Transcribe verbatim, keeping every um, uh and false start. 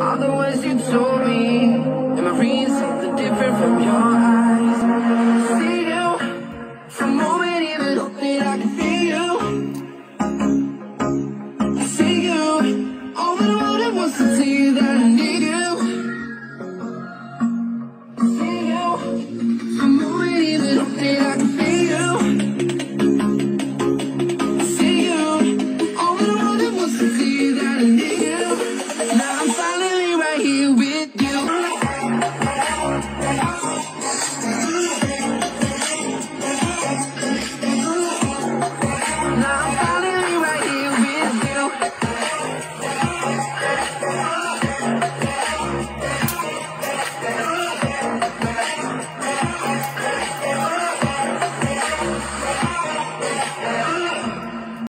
all the words you told me. Am I reading something different from yours?